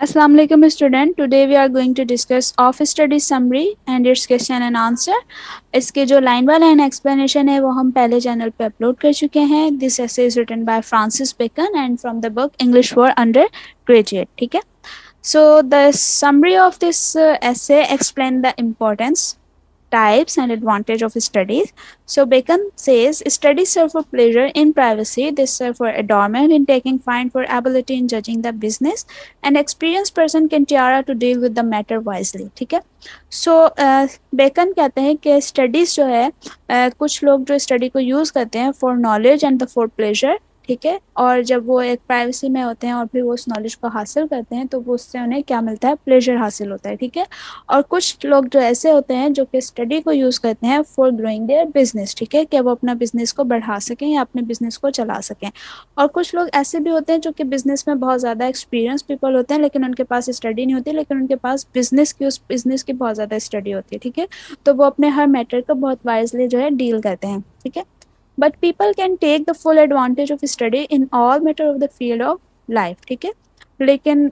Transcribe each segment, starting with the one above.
Assalamu alaikum student. Today we are going to discuss of study summary and its question and answer. इसके जो line by line explanation है वो हम पहले channel पे upload कर चुके हैं. This essay is written by Francis Bacon and from the book English for Undergraduate. ठीक है. So the summary of this essay explain the importance, types and advantage of studies. So Bacon says studies serve for pleasure in privacy, they serve for adornment in taking fine, for ability in judging the business. An experienced person can tiara to deal with the matter wisely. ठीक है. सो bacon कहते हैं कि studies जो है कुछ लोग जो स्टडी को यूज़ करते हैं for knowledge and the for pleasure. ठीक है. और जब वो एक प्राइवेसी में होते हैं और फिर वो उस नॉलेज को हासिल करते हैं तो वो उससे उन्हें क्या मिलता है, प्लेजर हासिल होता है. ठीक है. और कुछ लोग जो ऐसे होते हैं जो कि स्टडी को यूज़ करते हैं फॉर ग्रोइंग देयर बिजनेस. ठीक है. कि वो अपना बिजनेस को बढ़ा सकें या अपने बिजनेस को चला सकें. और कुछ लोग ऐसे भी होते हैं जो कि बिजनेस में बहुत ज़्यादा एक्सपीरियंस पीपल होते हैं लेकिन उनके पास स्टडी नहीं होती, लेकिन उनके पास उस बिजनेस की बहुत ज़्यादा स्टडी होती है. ठीक है. तो वो अपने हर मैटर को बहुत वाइजली जो है डील करते हैं. ठीक है. But people can take the full advantage of study in all matter of the field of life. ठीक है. लेकिन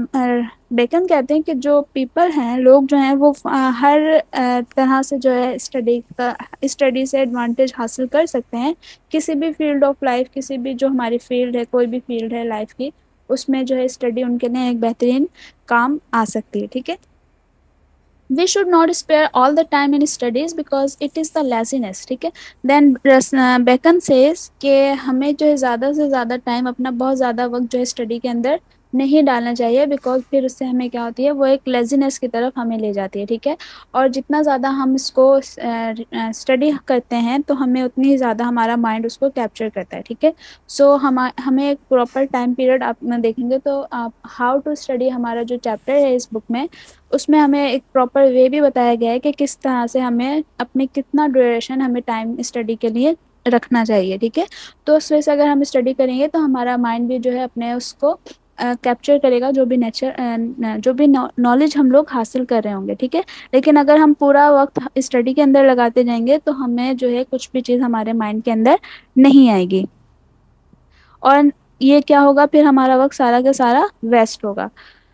बेकन कहते हैं कि जो पीपल हैं, लोग जो हैं वो हर तरह से जो है स्टडी से एडवांटेज हासिल कर सकते हैं किसी भी फील्ड ऑफ लाइफ. किसी भी जो हमारी फील्ड है, कोई भी फील्ड है लाइफ की, उसमें जो है स्टडी उनके लिए एक बेहतरीन काम आ सकती है. ठीक है. We should not spare all the time in studies because it is the laziness. ठीक है. Then बेकन says कि हमें जो है ज़्यादा से ज़्यादा टाइम, अपना बहुत ज़्यादा वक्त जो है स्टडी के अंदर नहीं डालना चाहिए बिकॉज फिर उससे हमें क्या होती है, वो एक लेजीनेस की तरफ हमें ले जाती है. ठीक है. और जितना ज़्यादा हम इसको स्टडी करते हैं तो हमें उतनी ही ज़्यादा हमारा माइंड उसको कैप्चर करता है. ठीक है. सो हमें एक प्रॉपर टाइम पीरियड आप देखेंगे तो आप हाउ टू स्टडी, हमारा जो चैप्टर है इस बुक में, उसमें हमें एक प्रॉपर वे भी बताया गया है कि किस तरह से हमें अपने कितना ड्यूरेशन हमें टाइम स्टडी के लिए रखना चाहिए. ठीक है. तो उस वजह से अगर हम स्टडी करेंगे तो हमारा माइंड भी जो है अपने उसको कैप्चर करेगा, जो भी नॉलेज हम लोग हासिल कर रहे होंगे. ठीक है. लेकिन अगर हम पूरा वक्त स्टडी के अंदर लगाते जाएंगे तो हमें जो है कुछ भी चीज़ हमारे माइंड के अंदर नहीं आएगी और ये क्या होगा, फिर हमारा वक्त सारा का सारा वेस्ट होगा.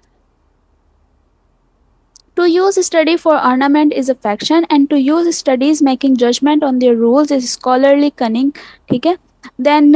To use study for ornament is affection and to use studies making judgment on their rules is scholarly cunning. ठीक है. Then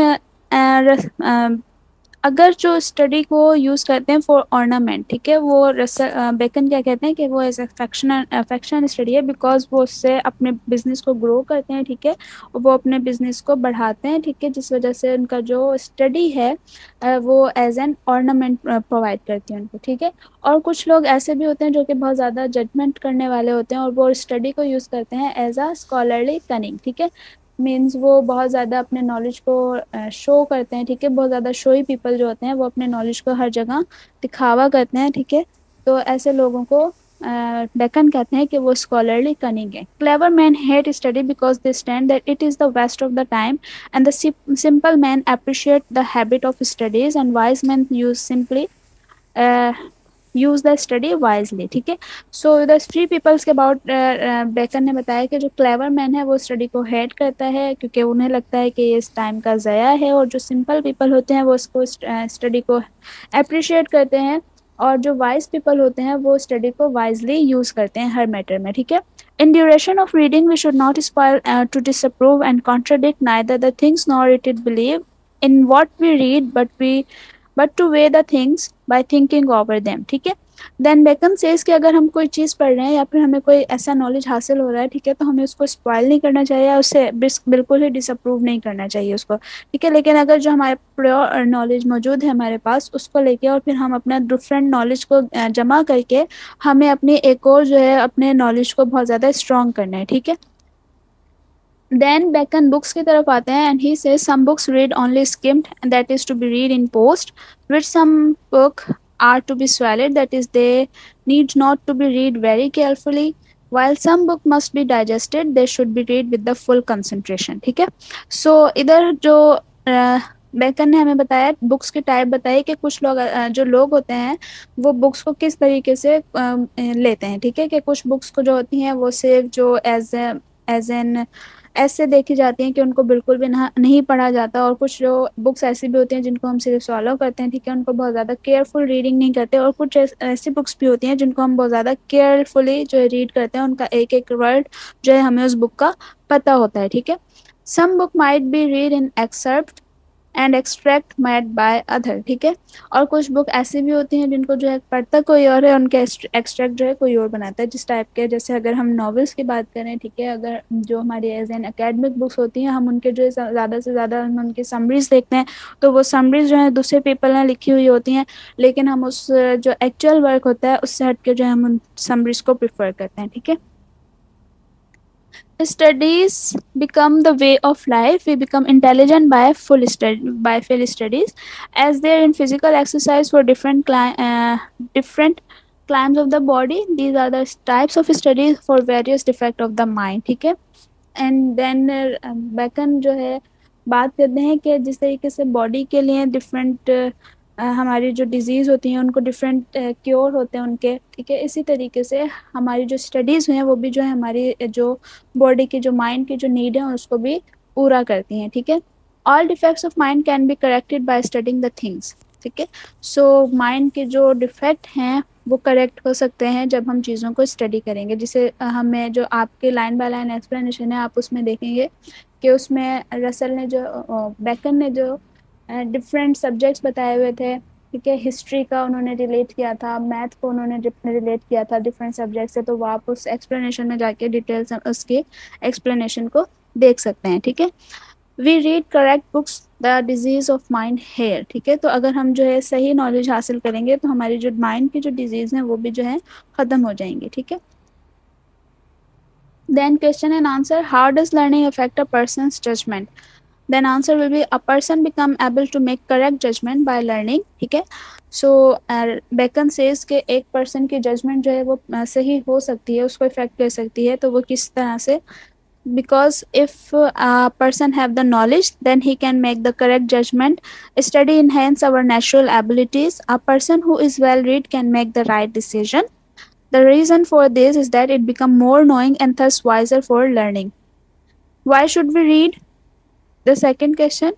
अगर जो स्टडी को यूज़ करते हैं फॉर ऑर्नामेंट, ठीक है, वो बेकन क्या कहते हैं कि वो एज अफेक्शन स्टडी है बिकॉज वो उससे अपने बिजनेस को ग्रो करते हैं. ठीक है. और वो अपने बिजनेस को बढ़ाते हैं. ठीक है. जिस वजह से उनका जो स्टडी है वो एज एन ऑर्नामेंट प्रोवाइड करती है उनको. ठीक है. और कुछ लोग ऐसे भी होते हैं जो कि बहुत ज़्यादा जजमेंट करने वाले होते हैं और वो स्टडी को यूज़ करते हैं एज अ स्कॉलरली कनिंग. ठीक है. मीन्स वो बहुत ज़्यादा अपने नॉलेज को शो करते हैं. ठीक है. बहुत ज़्यादा शोई पीपल जो होते हैं वो अपने नॉलेज को हर जगह दिखावा करते हैं. ठीक है. तो ऐसे लोगों को बेकन कहते हैं कि वो स्कॉलरली कनिंग है. Clever man hate study because they stand that it is the waste of the time and the simple man appreciate the habit of studies and wise man use simply use the study wisely. ठीक है. So the three peoples के about Bacon ने बताया कि जो clever man है वो study को हेट करता है क्योंकि उन्हें लगता है कि ये इस टाइम का ज़या है, और जो सिंपल पीपल होते हैं वो इसको स्टडी को अप्रिशिएट करते हैं, और जो वाइज पीपल होते हैं वो स्टडी को वाइजली यूज़ करते हैं हर मैटर में. ठीक है. In duration of reading, we should not aspire to disapprove and contradict neither the things nor it believe in what we read, but to weigh the things by thinking over them. ठीक है. Then bacon says कि अगर हम कोई चीज़ पढ़ रहे हैं या फिर हमें कोई ऐसा नॉलेज हासिल हो रहा है, ठीक है, तो हमें उसको स्पॉइल नहीं करना चाहिए, उससे बिल्कुल ही डिसअप्रूव नहीं करना चाहिए उसको. ठीक है. लेकिन अगर जो हमारे प्योर नॉलेज मौजूद है हमारे पास, उसको लेके और फिर हम अपना डिफरेंट नॉलेज को जमा करके हमें अपनी एक और जो है अपने नॉलेज को बहुत ज़्यादा स्ट्रॉन्ग करना है. ठीक है. देन बेकन बुक्स की तरफ आते हैं and he says some books read only skimmed and that is to be read in post. Read some book are to be swallowed, that is they need not to be read very carefully. While some book must be digested, they should be read with the full concentration. ठीक है. सो इधर जो bacon ने हमें बताया, books की type बताई कि कुछ लोग जो लोग होते हैं वो बुक्स को किस तरीके से लेते हैं. ठीक है. कि कुछ बुक्स को जो होती हैं वो सिर्फ जो एज एन ऐसे देखी जाती हैं कि उनको बिल्कुल भी नहीं पढ़ा जाता, और कुछ जो बुक्स ऐसी भी होती हैं जिनको हम सिर्फ सॉल्व करते हैं, ठीक है, उनको बहुत ज़्यादा केयरफुल रीडिंग नहीं करते, और कुछ ऐसी बुक्स भी होती हैं जिनको हम बहुत ज़्यादा केयरफुली जो है रीड करते हैं, उनका एक एक वर्ड जो है हमें उस बुक का पता होता है, ठीक है। Some book might be read in excerpt and extract made by other, ठीक है। और कुछ बुक ऐसी भी होती हैं जिनको जो है पढ़ता कोई और है, उनके एक्सट्रैक्ट जो है कोई और बनाता है, जिस टाइप के, जैसे अगर हम नॉवेल्स की बात करें, ठीक है, अगर जो हमारी एज एन एकेडमिक बुक्स होती हैं, हम उनके जो है ज़्यादा से ज़्यादा हम उनकी समरीज देखते हैं, तो वो समरीज जो है दूसरे पीपल ने लिखी हुई होती हैं, लेकिन हम उस जो एक्चुअल वर्क होता है उससे हट के जो है हम उन समरीज को प्रिफर करते हैं, ठीक है। Studies become the way of life. We become intelligent by field studies, as they are in physical exercise for different climes of the body. These are the types of studies for various defect of the mind, ठीक है। And then bacon जो है बात करते हैं कि जिस तरीके से बॉडी के लिए डिफरेंट हमारी जो डिजीज़ होती हैं उनको डिफरेंट क्योर होते हैं उनके, ठीक है, इसी तरीके से हमारी जो स्टडीज़ हैं वो भी जो है हमारी जो बॉडी की, जो माइंड की जो नीड है उसको भी पूरा करती हैं, ठीक है। All defects of mind can be corrected by studying the things, ठीक है। सो माइंड के जो डिफेक्ट हैं वो करेक्ट हो सकते हैं जब हम चीज़ों को स्टडी करेंगे। जिसे हमें जो आपके लाइन बाय लाइन एक्सप्लेनेशन है आप उसमें देखेंगे कि उसमें रसल ने जो बैकन ने जो डिफरेंट सब्जेक्ट्स बताए हुए थे, ठीक है, हिस्ट्री का उन्होंने रिलेट किया था, मैथ को उन्होंने रिलेट किया था डिफरेंट सब्जेक्ट से, तो वो आप उस एक्सप्लेनेशन में जाके डिटेल्स उसके एक्सप्लेनेशन को देख सकते हैं, ठीक है। We read correct books the disease of mind here, ठीक है। तो अगर हम जो है सही नॉलेज हासिल करेंगे तो हमारी जो माइंड की जो डिजीज़ हैं वो भी जो है ख़त्म हो जाएंगी, ठीक है। Then question and answer, how does learning affect a person's judgement? Then answer will be a person become able to make correct judgement by learning, ठीक है। सो बेकन सेज के एक पर्सन की जजमेंट जो है वो सही हो सकती है, उसको इफेक्ट कर सकती है, तो वो किस तरह से? Because if a person have the knowledge, then he can make the correct judgment. Study enhance our natural abilities. A person who is well read can make the right decision. The reason for this is that it become more knowing and thus wiser for learning. Why should we read? The second question.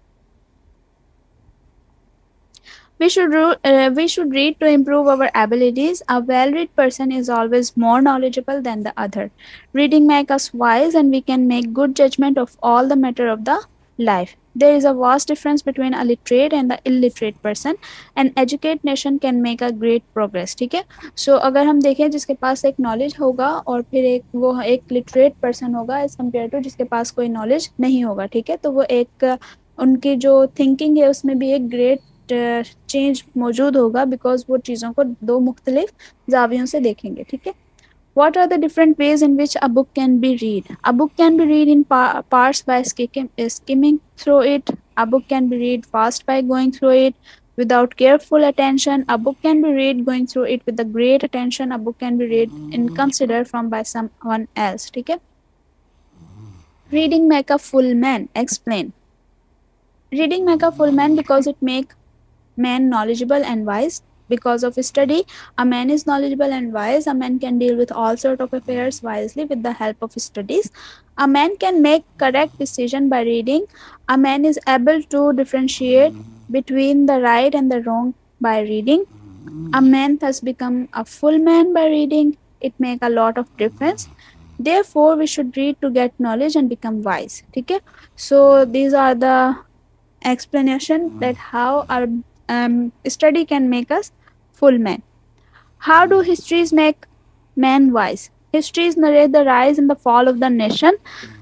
We should read to improve our abilities. A well-read person is always more knowledgeable than the other. Reading makes us wise, and we can make good judgment of all the matter of the life. There is a vast difference between a literate and the illiterate person. An educated nation can make a great progress, ठीक है। So अगर हम देखें जिसके पास एक knowledge होगा और फिर एक लिटरेट पर्सन होगा एज कम्पेयर टू जिसके पास कोई नॉलेज नहीं होगा, ठीक है, तो वो एक उनकी जो थिंकिंग है उसमें भी एक ग्रेट चेंज मौजूद होगा, बिकॉज वो चीज़ों को दो मुख्तलिफ जावियों से देखेंगे, ठीक है। What are the different ways in which a book can be read? A book can be read in parts by skimming through it. A book can be read fast by going through it without careful attention. A book can be read going through it with a great attention. A book can be read and considered from by someone else, ठीक है। Reading make a full man. Explain. Reading make a full man because it make man knowledgeable and wise. Because of study, a man is knowledgeable and wise. A man can deal with all sort of affairs wisely with the help of studies. A man can make correct decision by reading. A man is able to differentiate between the right and the wrong by reading. A man thus become a full man by reading. It make a lot of difference. Therefore, we should read to get knowledge and become wise, ठीक है। So these are the explanation that how our study can make us full men. How do histories make men wise? Histories narrate the rise and the fall of the nation.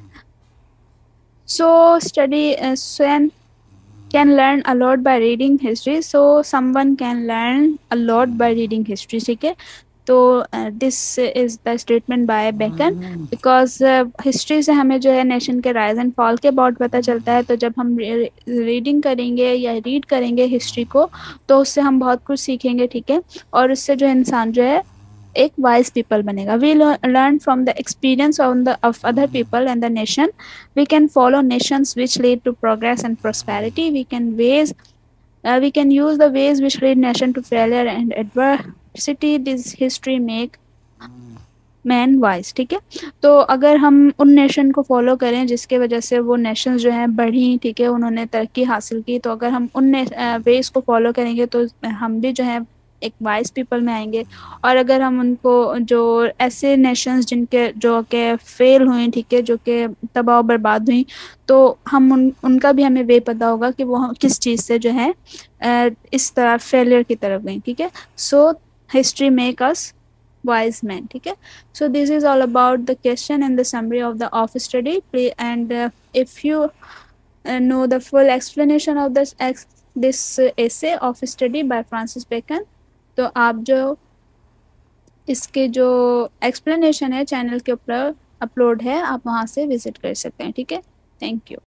So study can learn a lot by reading history. So someone can learn a lot by reading history, ठीक है। तो this is the statement by Bacon, because history से हमें जो है nation के rise and fall के about पता चलता है। तो जब हम रीडिंग करेंगे या रीड करेंगे हिस्ट्री को तो उससे हम बहुत कुछ सीखेंगे, ठीक है, और उससे जो इंसान जो है एक वाइज पीपल बनेगा। We learn from the experience of other people and the nation. We can follow nations which lead to progress and prosperity. We can use the ways which lead nation to failure and adversity. This history make man wise, ठीक है। तो अगर हम उन nation को follow करें जिसके वजह से वो नेशंस जो हैं बढ़ी, ठीक है, उन्होंने तरक्की हासिल की, तो अगर हम उन वेज को फॉलो करेंगे तो हम भी जो है एक वाइज पीपल में आएंगे। और अगर हम उनको, जो ऐसे नेशंस जिनके जो के फेल हुई, ठीक है, जो कि तबाह बर्बाद हुई, तो हम उनका भी हमें वे पता होगा कि वो किस चीज़ से जो है इस तरह फेलियर की तरफ गई, ठीक है। So history make us wise men, ठीक है। So this is all about the question and the summary of the office study. And if you know the full explanation of this essay office study by Francis Bacon, तो आप जो इसके जो explanation है channel के ऊपर upload है, आप वहाँ से विजिट कर सकते हैं, ठीक है। Thank you.